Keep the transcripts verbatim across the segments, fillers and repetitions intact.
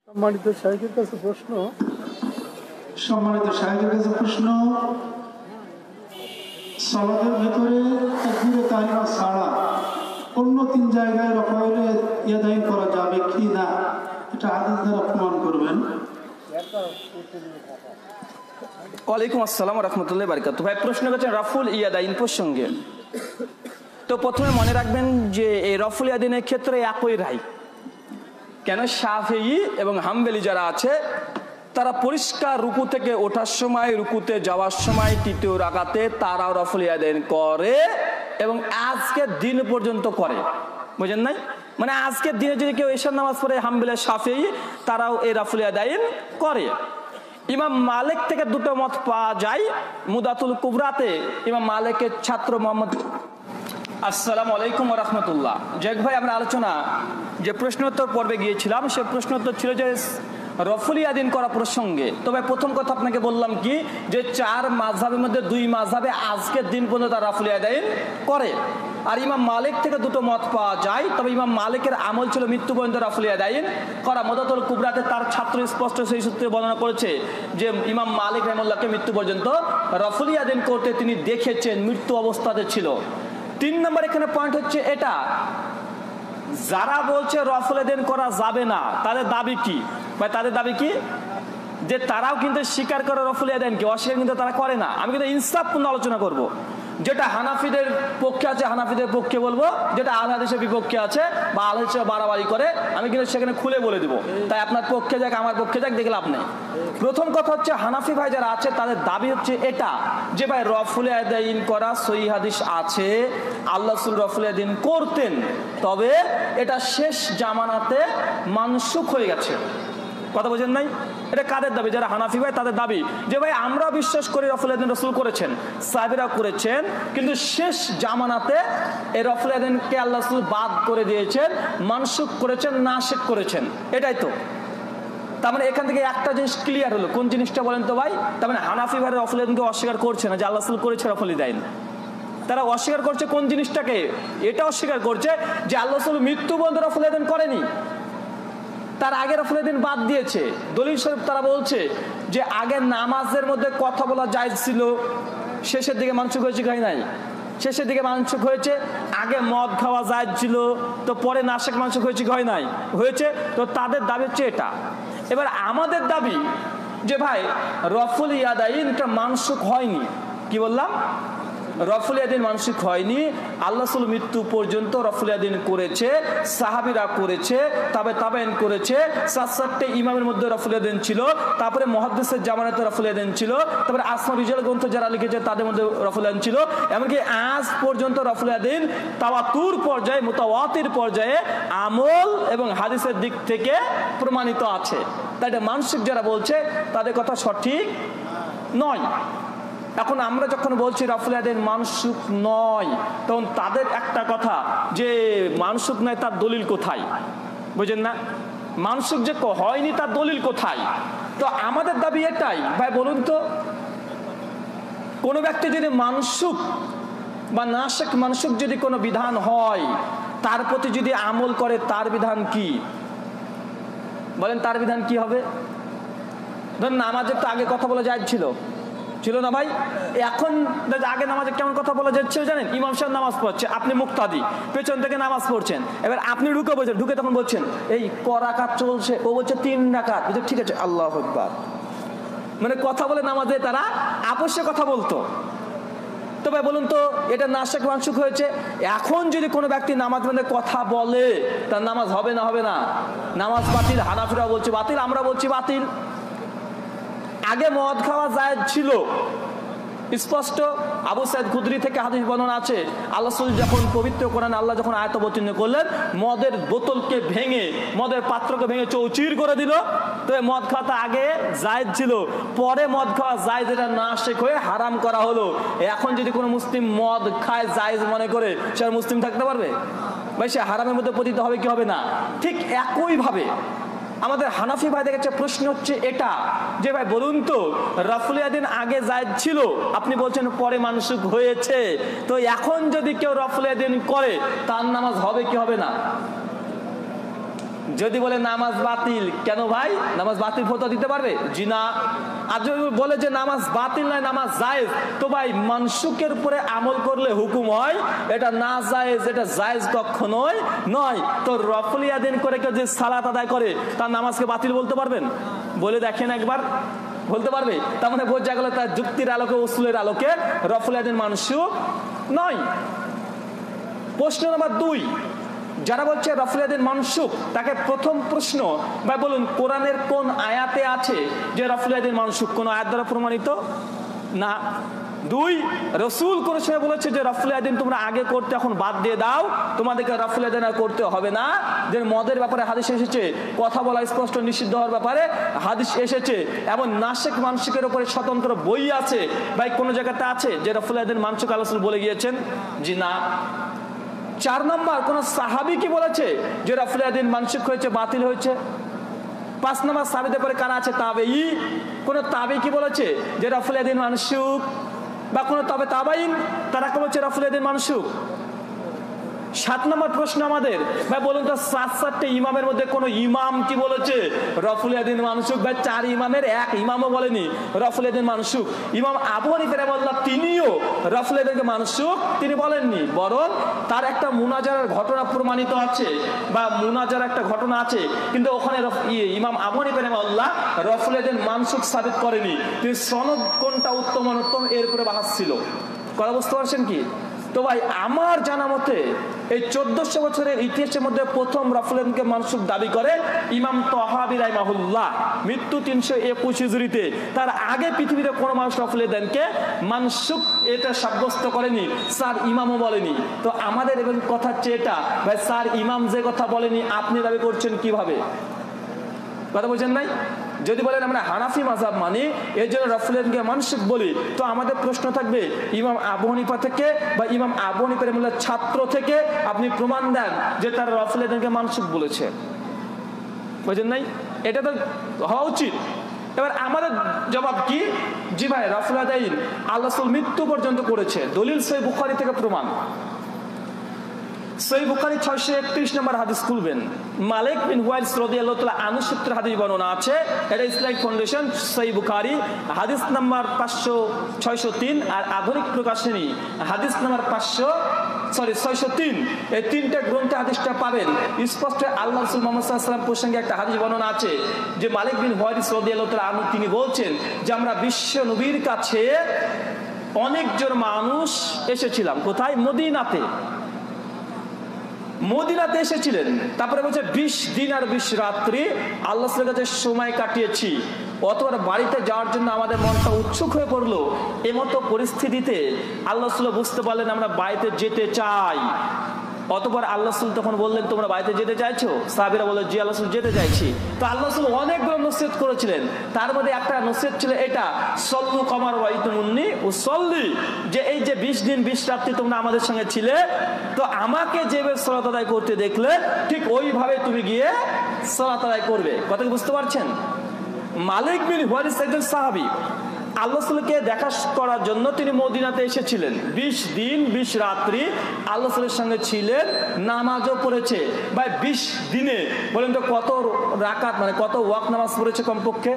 সম্মানিত শাইখের কাছে প্রশ্ন সম্মানিত শাইখের কাছে প্রশ্ন সালাতের ভেতরে তাকবীরে তাহরিমা ছাড়া অন্য তিন জায়গায় রফায়ে ইয়াদাইন করা যাবে কি না, এটা হাদিস দ্বারা প্রমাণ করবেন। ওয়ালাইকুম আসসালাম রাহমাতুল্লাহি বারাকাতুহু। ভাই প্রশ্ন করেছেন রাফুল ইয়াদাইন প্রসঙ্গে। তো প্রথমে মনে রাখবেন যে এই রফুল ইয়াদাইনের ক্ষেত্রে একই রায়, কেন শাফিঈ এবং হাম্বলি যারা আছে তারা পরিষ্কার রুকু থেকে ওঠার সময়, রুকুতে যাওয়ার সময়, তৃতীয় রাকাতে তারাও রফুল ইয়াদাইন করে এবং আজকের দিন পর্যন্ত করে। বুঝেন নাই? মানে আজকের দিনে যদি কেউ এশার নামাজ পড়ে, হাম্বলি শাফিঈ তারাও এই রফুল ইয়াদাইন করে। ইমাম মালিক থেকে দুটো মত পাওয়া যায়। মুদাতুল কুবরাতে ইমাম মালিকের ছাত্র মোহাম্মদ আসসালামু আলাইকুম ওয়া রাহমাতুল্লাহ। জেক ভাই, আমরা আলোচনা যে প্রশ্নোত্তর পর্বে গিয়েছিলাম, সে প্রশ্নোত্তর ছিল যে রফুল ইয়াদিন করা প্রসঙ্গে। তবে প্রথম কথা আপনাকে বললাম কি, যে চার মাযহাবের মধ্যে দুই মাযহাবে আজকের দিন পর্যন্ত তারা রফুল ইয়াদাইন করে। আর ইমাম মালিক থেকে দুটো মত পাওয়া যায়, তবে ইমাম মালিকের আমল ছিল মৃত্যু পর্যন্ত রফুল ইয়াদাইন করা। মুদাতুল কুবরাতে তার ছাত্র স্পষ্ট সেই সূত্রে বর্ণনা করেছে যে ইমাম মালিক রাহিমাহুল্লাহকে মৃত্যু পর্যন্ত রফুল ইয়াদাইন করতে তিনি দেখেছেন, মৃত্যু অবস্থাতে ছিল। তিন নম্বর এখানে পয়েন্ট হচ্ছে এটা, যারা বলছে রফুল ইয়াদাইন করা যাবে না তাদের দাবি কি? ভাই তাদের দাবি কি? যে তারাও কিন্তু স্বীকার করে রফুল ইয়াদাইনকে, অস্বীকার কিন্তু তারা করে না। আমি কিন্তু ইনসাফপূর্ণ আলোচনা করব। যেটা হানাফিদের পক্ষে আছে হানাফিদের পক্ষে বলবো, যেটা আল হাদিসের বিপক্ষে আছে বা আল হাদিসে বাড়াবাড়ি করে আমি কিন্তু সেখানে খুলে বলে দিব। তাই আপনার পক্ষে যাক আমার পক্ষে যাক, দেখে লাভ নেই। প্রথম কথা হচ্ছে হানাফি ভাই যারা আছে তাদের দাবি হচ্ছে এটা যে ভাই রফুল ইয়াদাইন করা সহিহ হাদিস আছে, আল্লাহ রাসূল রফুল ইয়াদাইন করতেন, তবে এটা শেষ জামানাতে মানসুখ হয়ে গেছে। কথা বোঝেন নাই? এটা কাদের দাবি? যারা হানাফি ভাই তাদের দাবি যে ভাই আমরা বিশ্বাস করি রফুল ইয়াদাইন রাসূল করেছেন, সাহাবীরা করেছেন, কিন্তু শেষ জামানাতে এই রফুল ইয়াদাইনকে আল্লাহ রাসূল বাদ করে দিয়েছেন, মানসুখ করেছেন, নাসিখ করেছেন। এটাই তো। তার মানে এখান থেকে একটা জিনিস ক্লিয়ার হলো। কোন জিনিসটা বলেন তো ভাই? তার মানে হানাফি ভাই রফুল ইয়াদাইনকে অস্বীকার করছে না যে আল্লাহ রাসূল করেছে রফুল ইয়াদাইন। তারা অস্বীকার করছে কোন জিনিসটাকে? এটা অস্বীকার করছে যে আল্লাহ রাসূল মৃত্যু পর্যন্ত রফুল ইয়াদাইন করেনি, তার আগে রফুল ইয়াদাইন বাদ দিয়েছে। দলিল স্বরূপ তারা বলছে যে আগে নামাজের মধ্যে কথা বলা জায়েজ ছিল, শেষের দিকে মানসুখ হয়েছে কি হয় নাই? শেষের দিকে মানসুখ হয়েছে। আগে মদ খাওয়া জায়েজ ছিল, তো পরে নাসিখ মানসুখ হয়েছে কি হয় নাই? হয়েছে। তো তাদের দাবি হচ্ছে এটা। এবার আমাদের দাবি যে ভাই রফুল ইয়াদাইনটা মানসুখ হয়নি। কি বললাম? রফুল ইয়াদাইন মানসুখ হয়নি। আল্লাহ রাসূল মৃত্যু পর্যন্ত রফুল ইয়াদাইন করেছে, সাহাবীরা করেছে, তবে তাবেঈন করেছে, সাত সাতটি ইমামের মধ্যে রফুল ইয়াদাইন ছিল, তারপরে মুহাদ্দিসের জামানাতে রফুল ইয়াদাইন ছিল, তারপরে আসমা রিজাল গ্রন্থ যারা লিখেছে তাদের মধ্যে রফুল ইয়াদাইন ছিল। এমনকি আজ পর্যন্ত রফুল ইয়াদাইন তাওয়াতুর পর্যায়ে, মুতাওয়াতির পর্যায়ে আমল এবং হাদিসের দিক থেকে প্রমাণিত আছে। তাই এটা মানসিক যারা বলছে তাদের কথা সঠিক নয়। এখন আমরা যখন বলছি রফুল ইয়াদাইন মানসুখ নয়, তখন তাদের একটা কথা যে মানসুখ নয় তার দলিল কোথায়? বুঝেন না? মানসুখ যে হয়নি তার দলিল কোথায়? তো আমাদের দাবি এটাই, ভাই বলুন তো, কোনো ব্যক্তি যদি মানসুখ বা নাসিখ মানসুখ যদি কোনো বিধান হয়, তার প্রতি যদি আমল করে, তার বিধান কি? বলেন তার বিধান কি হবে? ধরুন নামাজের তো আগে কথা বলা জায়েজ ছিল, ছিল না ভাই? এখন আগে নামাজে কেমন কথা বলা যাচ্ছে জানেন? ইমাম সাহেব নামাজ পড়ছে, আপনি মুক্তাদি, পেছন থেকে নামাজ পড়ছেন, এবার আপনি ঢুকে বলছেন, ঢুকে তখন বলছেন এই ক রাকাত চলছে, ও বলছে তিন রাকাত, ঠিক আছে আল্লাহু আকবার। মানে কথা বলে নামাজে তারা আপসে কথা বলতো। তো ভাই বলুন তো, এটা নাসিখ মানসুখ হয়েছে। এখন যদি কোনো ব্যক্তি নামাজ মধ্যে কথা বলে, তার নামাজ হবে না? হবে না? নামাজ বাতিল। হানাফিরা বলছে বাতিল, আমরা বলছি বাতিল। আগে মদ খাওয়া জায়েজ ছিল, স্পষ্ট। আবু সাঈদ খুদরি থেকে হাদিস বর্ণনা আছে, আল্লাহ রাসূল যখন পবিত্র কোরআন আল্লাহ যখন আয়াত অবতীর্ণ করলেন, মদের বোতলকে ভেঙে, মদের পাত্রকে ভেঙে চৌচির করে দিল। তো মদ খাওয়াটা আগে জায়েজ ছিল, পরে মদ খাওয়া জায়েজ এটা নাসিখ হয়ে হারাম করা হলো। এখন যদি কোনো মুসলিম মদ খায় জায়েজ মনে করে, সে আর মুসলিম থাকতে পারবে? ভাই সে হারামের মধ্যে পতিত হবে কি হবে না? ঠিক একইভাবে আমাদের হানাফি ভাইদের কাছে প্রশ্ন হচ্ছে এটা যে ভাই বলুন তো, রফুল ইয়াদাইন আগে জায়েজ ছিল, আপনি বলছেন পরে মানসুখ হয়েছে, তো এখন যদি কেউ রফুল ইয়াদাইন করে তার নামাজ হবে কি হবে না? যদি বলে নামাজ বাতিল, কেন ভাই নামাজ বাতিল ফতোয়া দিতে পারবে? জি না। আর যদি বলে যে নামাজ বাতিল নয় নামাজ জায়েজ, তো ভাই মানসুকের উপরে আমল করলে হুকুম হয়, এটা না জায়েজ, এটা জায়েজ কখনোই নয়। তো রফুল ইয়াদাইন করে কেউ যে সালাত আদায় করে তার নামাজকে বাতিল বলতে পারবেন? বলে দেখেন একবার, বলতে পারবে? তার মানে বোঝা গেল তার যুক্তির আলোকে উসুলের আলোকে রফুল ইয়াদাইন মানসুক নয়। প্রশ্ন নাম্বার দুই, যারা বলছে রফুল ইয়াদাইন মানসুক, তাকে প্রথম প্রশ্ন, ভাই বলুন কোরআনের কোন আয়াতে আছে যে রফুল ইয়াদাইন মানসুক? কোন আয়াত দ্বারা প্রমাণিত না। দুই, রসুল কোন সময় বলেছে যে রফুল ইয়াদাইন তোমরা আগে করতে এখন বাদ দিয়ে দাও, তোমাদেরকে রফুল ইয়াদাইন আর করতে হবে না? যে মদের ব্যাপারে হাদিস এসেছে, কথা বলা স্পষ্ট নিষিদ্ধ হওয়ার ব্যাপারে হাদিস এসেছে, এবং নাসিক মানসিকের উপরে স্বতন্ত্র বই আছে, ভাই কোন জায়গাতে আছে যে রফুল ইয়াদাইন মানসুক আল্লাহ রাসূল বলে গিয়েছেন? জি না। চার নম্বর, কোন সাহাবী কি বলেছে যে রফুল ইয়াদাইন মানসুক হয়েছে, বাতিল হয়েছে? পাঁচ নম্বর, সাহাবীদের পরে কারা আছে? তাবেঈ। কোন তাবেঈ কি বলেছে যে রফুল ইয়াদাইন মানসুক? বা কোন তবে তাবাইন তারা কি বলছে রফুল ইয়াদাইন মানসুক? সাত নম্বর প্রশ্ন আমাদের, ভাই বলুন তো সাত সাতটা ইমামের মধ্যে কোন ইমাম কি বলেছে রফুল ইয়াদাইন মানসুক? ভাই চার ইমামের এক ইমামও বলেনি রফুল ইয়াদাইন মানসুক। ইমাম আবু হানিফা রাহিমাহুল্লাহ তিনিও রফুল ইয়াদাইনকে মানসুক তিনি বলেননি, বরং তার একটা মুনাজারার ঘটনা প্রমাণিত আছে, বা মুনাজার একটা ঘটনা আছে, কিন্তু ওখানে ইমাম আবু হানিফা রাহিমাহুল্লাহ রফুল ইয়াদাইন মানসুক সাবিত করেনি। তিনি সনদ কোনটা উত্তম অনুত্তম এর উপরে বাহাস ছিল। কথা বুঝতে পারছেন কি? তো ভাই আমার জানা মতে এই চোদ্দশো বছরের ইতিহাসের মধ্যে প্রথম রফুল ইয়াদাইনকে মানসুক দাবি করে ইমাম তাহাবী রাহিমাহুল্লাহ, মৃত্যু তিনশো একুশ হিজরিতে। তার আগে পৃথিবীতে কোনো মানুষ রফুল ইয়াদাইনকে মানসুক এটা সাব্যস্ত করেনি, স্যার ইমামও বলেনি। তো আমাদের এবং কথা হচ্ছে এটা, ভাই স্যার ইমাম যে কথা বলেনি আপনি দাবি করছেন কিভাবে? কথা বলছেন নাই? যদি বলেন আমরা হানাফি মাযহাব মানি এর জন্য রফুল ইয়াদাইনকে মানসুক বলি, তো আমাদের প্রশ্ন থাকবে ইমাম আবু হানিফা থেকে বা ইমাম আবু হানিফা রাহিমাহুল্লাহর ছাত্র থেকে আপনি প্রমাণ দেন যে তারা রফুল ইয়াদাইনকে মানসুক বলেছে। বুঝেন নাই? এটা তো হওয়া উচিত। এবার আমাদের জবাব কি? জি ভাই রফুল ইয়াদাইন আল্লাহ রাসূল মৃত্যু পর্যন্ত করেছে, দলিল সহিহ বুখারী থেকে প্রমাণ। সহিহ বুখারী ছয়শো একত্রিশ নম্বর হাদিস খুলবেন, মালিক বিন হুয়াইরিস রাদিয়াল্লাহু তাআলা আনহু সূত্রে হাদিস বর্ণনা আছে, এটা ইসলামিক ফাউন্ডেশন সহিহ বুখারী হাদিস নাম্বার পাঁচশো ছয়শো তিন, আর আধুনিক প্রকাশনী হাদিস নাম্বার পাঁচশো সরি ছয়শো তিন। এই তিনটা গ্রন্থে হাদিসটা পাবেন। স্পষ্ট আল্লাহ রাসূল মুহাম্মদ সাল্লাল্লাহু আলাইহি ওয়াসাল্লাম প্রসঙ্গে একটা হাদিস বর্ণনা আছে যে মালিক বিন হুয়াইরিস রাদিয়াল্লাহু তাআলা আনহু তিনি বলছেন যে আমরা বিশ্ব নবীর কাছে অনেকজন মানুষ এসেছিলাম। কোথায়? মদিনাতে। মদিনাতে এসেছিলেন, তারপরে বলছে বিশ দিন আর বিশ রাত্রি আল্লাহ রাসূলের কাছে সময় কাটিয়েছি। অতবার বাড়িতে যাওয়ার জন্য আমাদের মনটা উৎসুক হয়ে পড়লো। এমতো পরিস্থিতিতে আল্লাহ রাসূল বুঝতে পারলেন আমরা বাড়িতে যেতে চাই। অতঃপর আল্লাহ রাসূল তখন বললেন তোমরা বাড়িতে যেতে চাইছো? সাহাবীরা বলল জি আল্লাহ রাসূল যেতে চাইছি। তো আল্লাহ রাসূল অনেকগুলো নসিহত করেছিলেন, তার মধ্যে একটা নসিহত ছিল এটা, সল্লু কামা রাআইতুমুন্নি উসাল্লি, যে এই যে বিশ দিন বিশ রাত্রি তোমরা আমাদের সঙ্গে ছিলে, তো আমাকে যেভাবে সালাত আদায় করতে দেখলে ঠিক ওইভাবে তুমি গিয়ে সালাত আদায় করবে। কথা কি বুঝতে পারছেন? মালিক বিন হুয়াইরিস একজন সাহাবী, আল্লাহ রাসূলকে দেখা করার জন্য তিনি মদিনাতে এসেছিলেন। বিশ দিন বিশ রাত্রি আল্লাহ রাসূলের সঙ্গে ছিলেন, নামাজও পড়েছে। ভাই বিশ দিনে বলেন তো কত রাকাত মানে কত ওয়াক্ত নামাজ পড়েছে? কমপক্ষে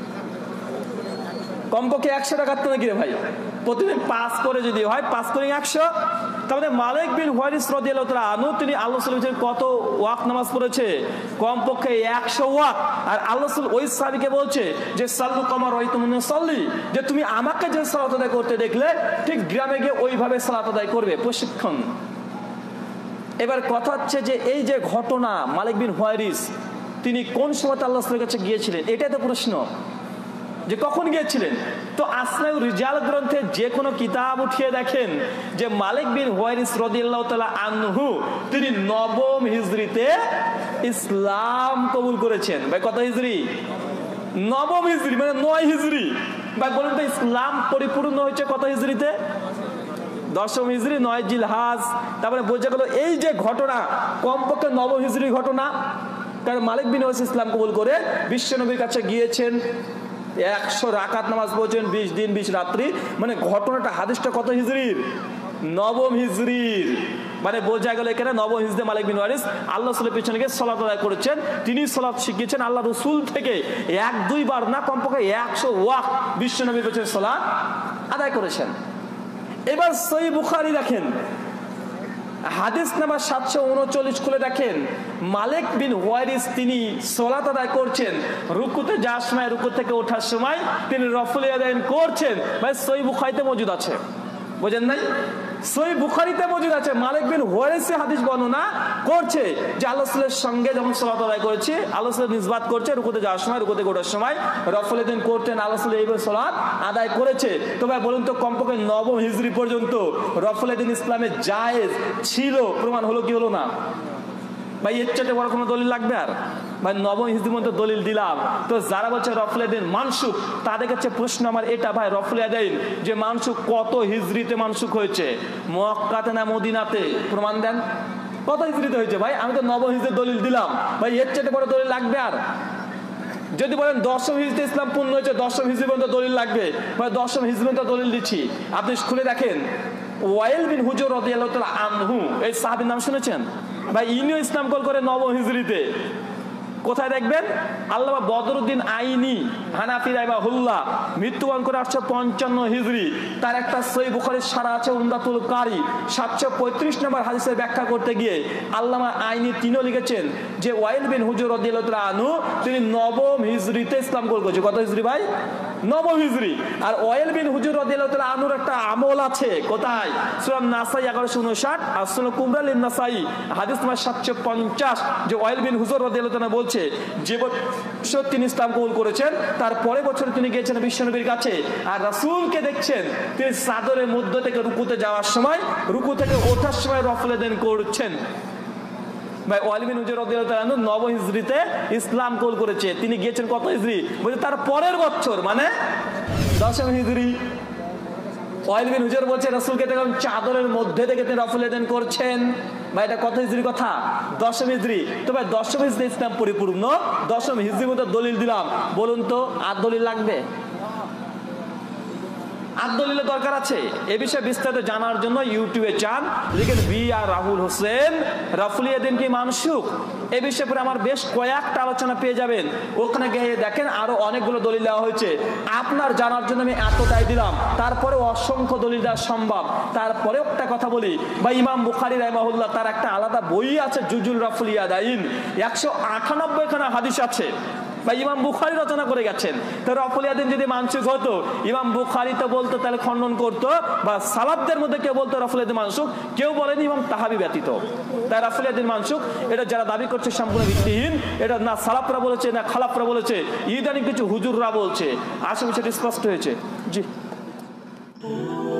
কমপক্ষে একশো রাকাত তো নাকি রে ভাই? প্রতিদিন পাঁচ করে যদি হয় পাঁচ করে একশো, তাহলে মালিক বিন হুয়াইরিস রাদিয়াল্লাহু তাআলা আনহু তিনি আল্লাহ রাসূলের কত ওয়াক্ত নামাজ পড়েছে? কমপক্ষে একশো ওয়াক্ত। আর আল্লাহ রাসূল ওই সাহাবীকে বলছে যে সাল্লু কামা রাআইতুমুন্নি উসাল্লি, যে তুমি আমাকে যে সালাত আদায় করতে দেখলে ঠিক গ্রামে গিয়ে ওইভাবে সালাত আদায় করবে। প্রশিক্ষণ। এবার কথা হচ্ছে যে এই যে ঘটনা, মালিক বিন হুয়াইরিস তিনি কোন সময় আল্লাহ রাসূলের কাছে গিয়েছিলেন, এটাই তো প্রশ্ন, যে কখন গিয়েছিলেন। তো আসমাউর রিজাল গ্রন্থে যে কোনো কিতাব উঠিয়ে দেখেন যে মালিক বিন হুয়াইরিস রাদিয়াল্লাহু তাআলা আনহু তিনি নবম হিজরিতে ইসলাম কবুল করেছেন। ভাই কত হিজরি? নবম হিজরি, মানে নয় হিজরি। ভাই বলুন তো ইসলাম পরিপূর্ণ হয়েছে কত হিজরিতে? দশম হিজরি, নয় জিলহাজ। তারপরে বোঝা গেল এই যে ঘটনা কমপক্ষে নবম হিজরি ঘটনা, কারণ মালিক বিন হুয়াইরিস ইসলাম কবুল করে বিশ্ব নবীর কাছে গিয়েছেন, একশো রাকাত নামাজ পড়েছেন, বিশ দিন বিশ রাত্রি, মানে ঘটনাটা হাদিসটা কত হিজরির? নবম হিজরির। মানে বোঝা গেল এখানে নব হিজদে মালিক বিন ওয়ারিস আল্লাহ রাসূলের পিছনে গিয়ে সালাত আদায় করেছেন, তিনি সালাত শিখিয়েছেন আল্লাহ রাসূল থেকে এক দুইবার না, কমপক্ষে একশো ওয়াক্ত বিশ্বনবীর পিছনে সালাত আদায় করেছেন। এবার সহিহ বুখারী দেখেন, হাদিস নাম্বার সাতশো উনচল্লিশ খুলে দেখেন, মালিক বিন ওয়ারিস তিনি সালাত আদায় করছেন, রুকুতে যাওয়ার সময়, রুকু থেকে ওঠার সময় তিনি রফুল ইয়াদাইন করছেন। ভাই সহিহ বুখারীতে মজুদ আছে, বুঝেন নাই? সহিহ বুখারীতে মজুদ আছে, মালিক বিন ওয়ারিস হাদিস বর্ণনা করছে যে আল্লাহ রাসূলের সঙ্গে যখন সালাত আদায় করেছে, আল্লাহ রাসূল নিসবাত করছে রুকুতে যাওয়ার সময়, রুকুতে ওঠার সময় রফুল ইয়াদাইন করতেন, আল্লাহ রাসূল এইভাবে সালাত আদায় করেছে। তো ভাই বলুন তো, কমপক্ষে নবম হিজরি পর্যন্ত রফুল ইয়াদাইন ইসলামে জায়েজ ছিল, প্রমাণ হলো কি হলো না? ভাই এর চাইতে বড় কোনো দলিল লাগবে? আর ভাই নবম হিজরি মধ্যে দলিল দিলাম, তো যারা বলছে রফুল ইয়াদাইন মানসুখ, তাদের কাছে প্রশ্ন আমার এটা, ভাই রফুল ইয়াদাইন যে মানসুখ কত হিজরিতে মানসুখ হয়েছে? মক্কাতে না মদিনাতে? প্রমাণ দেন, কত হিজরিতে হয়েছে? ভাই আমি তো নবম হিজরির দলিল দিলাম, ভাই এর চাইতে বড় দলিল লাগবে? আর যদি বলেন দশম হিজরিতে ইসলাম পূর্ণ হয়েছে, দশম হিজরি পর্যন্ত দলিল লাগবে, ভাই দশম হিজরি পর্যন্ত দলিল দিচ্ছি। আপনি খুলে দেখেন, ওয়াইল বিন হুজর রাদিয়াল্লাহু তাআলা আনহু, এই সাহাবীর নাম শুনেছেন? ভাই ইনিও ইসলাম কল করে নবম হিজরিতে। কোথায় দেখবেন? আল্লামা বদরুদ্দিন আইনি হানাফি রাহিমাহুল্লাহ মৃত্যুবরণ করে আটশো পঞ্চান্ন হিজরি, তার একটা সহিহ বুখারীর সারা আছে উমদাতুল কারি, সাতশো পঁয়ত্রিশ নম্বর হাদিসের ব্যাখ্যা করতে গিয়ে আল্লামা আইনি তিনিও লিখেছেন যে ওয়াইল বিন হুজর রাদিয়াল্লাহু তাআলা আনহু তিনি নবম হিজরিতে ইসলাম কল করেছে। কত হিজরি ভাই? নবম হিজরি। আর ওয়াইল বিন হুজর রাদিয়াল্লাহু তাআলা আনহুর একটা আমল আছে, কোথায়? সূরা নাসাই এগারোশো উনষাট আর সূরা কুবরা লিন নাসাই হাদিস নম্বর সাতশো পঞ্চাশ, যে ওয়াইল বিন হুজর রাদিয়াল্লাহু তাআলা বলছে যে বছর তিনি ইসলাম কবুল করেছেন তার পরের বছর তিনি গিয়েছেন বিশ্বনবীর কাছে, আর রাসূলকে দেখছেন তিনি চাদরের মধ্য থেকে রুকুতে যাওয়ার সময়, রুকু থেকে ওঠার সময় রফুল ইয়াদাইন করছেন। ভাই ওয়াইল বিন হুজর রাদিয়াল্লাহু তাআলা আনহু নবম হিজরিতে ইসলাম কবুল করেছে, তিনি গিয়েছেন কত হিজরি? বলে তার পরের বছর, মানে দশম হিজরি। ওয়াইল বিন হুজর বলছে রাসূলকে দেখলাম চাদরের মধ্যে থেকে তিনি রফুল ইয়াদাইন করছেন। ভাই এটা কত হিজরি কথা? দশম হিজরি। তো ভাই দশম হিজরি ইসলাম পরিপূর্ণ, দশম হিজরির মধ্যে দলিল দিলাম, বলুন তো আর দলিল লাগবে? আর দলিলের দরকার আছে? এ বিষয়ে বিস্তারিত জানার জন্য ইউটিউবে চান, লিখেন বি আর রাহুল হোসেন রফুল ইয়াদাইন কি মানসুখ, এ বিষয়ে পরে আমার বেশ কয়েকটা আলোচনা পেয়ে যাবেন, ওখানে গিয়ে দেখেন আরো অনেকগুলো দলিল দেওয়া হয়েছে। আপনার জানার জন্য আমি এতটাই দিলাম, তারপরে অসংখ্য দলিল দেওয়া সম্ভব। তারপরে একটা কথা বলি, বা ইমাম বুখারী রাহিমাহুল্লাহ তার একটা আলাদা বই আছে জুজুল রফুল ইয়াদাইন, একশো আটানব্বই খানা হাদিস আছে, বা ইমাম বুখারী রচনা করে গেছেন। তো রফুল ইয়াদাইন যদি মানসুখ হতো, ইমাম বুখারী তো বলতো তাহলে খণ্ডন করতো, বা সালাফদের মধ্যে কেউ বলতো রফুল ইয়াদাইন মানসুখ, কেউ বলেনি ইমাম তাহাবী ব্যতীত। তাই রফুল ইয়াদাইন মানসুখ এটা যারা দাবি করছে সম্পূর্ণ ভিত্তিহীন, এটা না সালাফরা বলেছে না খালাফরা বলেছে, ইদানিং কিছু হুজুররা বলছে। আশা করি সেটা স্পষ্ট হয়েছে। জি।